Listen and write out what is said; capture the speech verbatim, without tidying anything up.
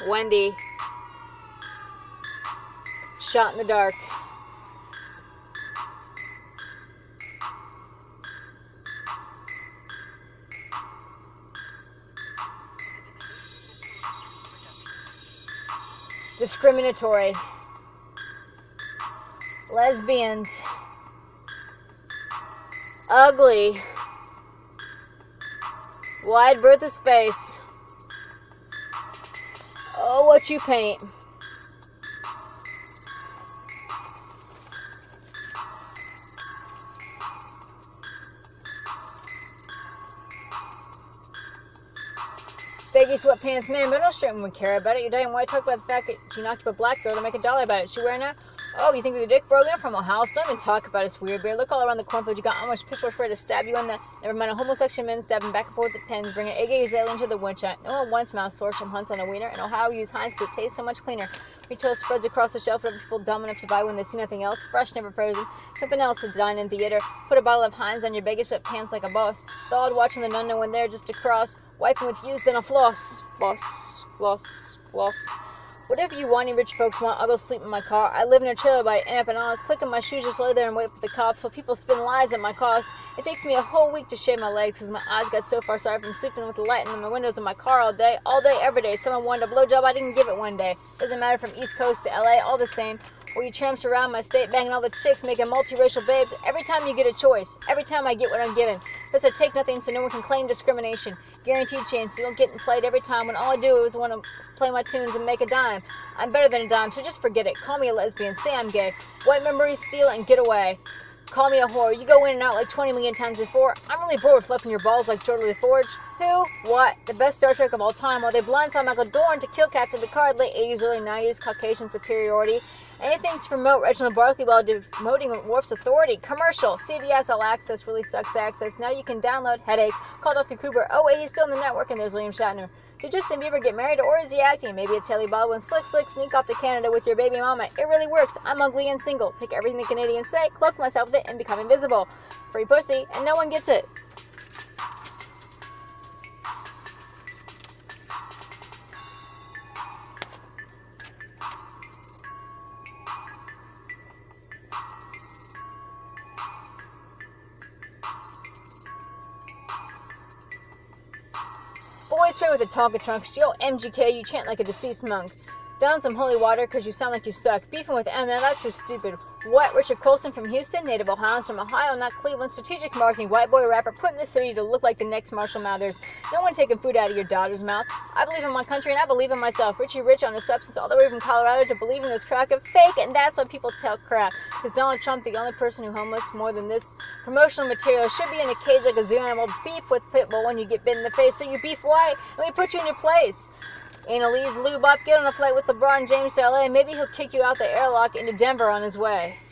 Wendy. Shot in the dark. Discriminatory. Lesbians. Ugly. Wide berth of space. Oh, what you paint. Baggy sweatpants man, but no straight woman care about it. You're dying white talk about the fact that you knocked up a black girl to make a dollar about it. She wearing that? Oh, you think your dick broke in from a house? Don't even talk about it. It's weird, beard. Look all around the cornfield. You got how much pitchforks ready to stab you in the. Never mind a homosexual man stabbing back and forth with pens, bringing a gay alien to the woodshot. No one wants mouse sores from hunts on a wiener. In Ohio, we use Heinz because it tastes so much cleaner. Retail spreads across the shelf for people dumb enough to buy when they see nothing else. Fresh, never frozen. Something else to dine in theater. Put a bottle of Heinz on your baggy sweatpants like a boss. Stalled watching the nun know when they're just across. Wiping with used and a floss. Floss. Floss. Floss. Whatever you whiny rich folks want, I'll go sleep in my car. I live in a trailer by empanadas, clicking my shoes, just lay there and wait for the cops while people spin lies at my cost. It takes me a whole week to shave my legs because my eyes got so far sorry from sleeping with the light in the windows of my car all day, all day, every day. Someone wanted a blowjob, I didn't give it one day. Doesn't matter from East Coast to L A, all the same. Or you tramps around my state banging all the chicks, making multiracial babes. Every time you get a choice, every time I get what I'm given. Does it take nothing so no one can claim discrimination? Guaranteed chance, you don't get played every time when all I do is want to play my tunes and make a dime. I'm better than a dime, so just forget it. Call me a lesbian, say I'm gay. White memories steal and get away. Call me a whore. You go in and out like twenty million times before. I'm really bored with fluffing your balls like Jordan LaForge. Who? What? The best Star Trek of all time. While they blindside Michael Dorn to kill Captain Picard, late eighties, early nineties, Caucasian superiority. Anything to promote Reginald Barkley while demoting Worf's authority. Commercial. C B S All Access really sucks access. Now you can download. Headache. Call Doctor Cooper. Oh wait, he's still in the network, and there's William Shatner. Did Justin Bieber get married, or is he acting? Maybe it's Haley Baldwin. Slick, slick, sneak off to Canada with your baby mama. It really works. I'm ugly and single. Take everything the Canadians say, cloak myself with it, and become invisible. Free pussy, and no one gets it. Boys pray with a Tonka trunk. Yo, M G K, you chant like a deceased monk. Down some holy water because you sound like you suck. Beefing with Eminem, that's just stupid. What? Richard Colson from Houston? Native Ohioans from Ohio, not Cleveland. Strategic marketing, white boy rapper, put in the city to look like the next Marshall Mathers. No one taking food out of your daughter's mouth. I believe in my country and I believe in myself. Richie Rich on a substance all the way from Colorado to believe in this crack of fake, and that's why people tell crap. Because Donald Trump, the only person who homeless more than this promotional material, should be in a cage like a zoo animal. Beef with Pitbull when you get bit in the face, so you beef white. Let me put you in your place. Annalise, lube up, get on a flight with LeBron James to L A. Maybe he'll kick you out the airlock into Denver on his way.